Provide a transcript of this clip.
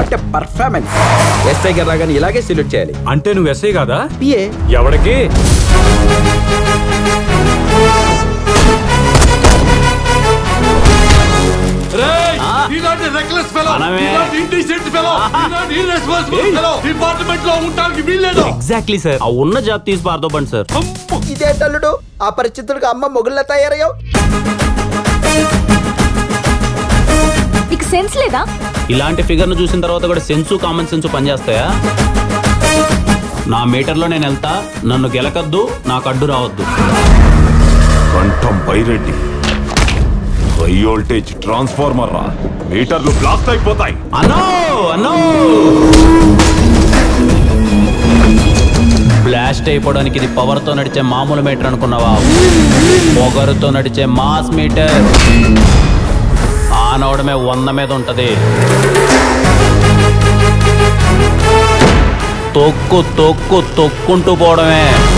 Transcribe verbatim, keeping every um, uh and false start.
What a performance. SI గారు రాగానే ఇలాగే సెల్యూట్ చేయాలి. అంటే నువ్వు ఎస్ఐ కాదా? పిఏ. ఎవడికి? Exactly sir. ఆ ఉన్న జాబ్ తీసి పారదోబండి సార్. ఇదే తల్లుడు ఆ పరిస్థితులకు అమ్మ మొగుళ్ళ తయారయ్యావు. నీకు సెన్స్ లేదా? ఇలాంటి ఫిగర్ ను చూసిన తర్వాత కూడా సెన్సు కామన్ సెన్సు పనిచేస్తాయా? నా మీటర్లో నేను వెళ్తా, నన్ను గెలకద్దు, నాకు అడ్డు రావద్దు. కంఠం పైరెడ్డి, హై వోల్టేజ్ ట్రాన్స్ఫార్మర్ రా, మీటర్లు బ్లాస్ట్ అయిపోతాయి. అన్నో అన్నో బ్లాస్ట్ అయిపోవడానికి ఇది పవర్ తో నడిచే మామూలు మీటర్ అనుకున్నావా? పొగరుతో నడిచే మాస్ మీటర్. ఆన్ అవడమే వంద మీద ఉంటది. తొక్కు తొక్కు తొక్కుంటూ పోవడమే.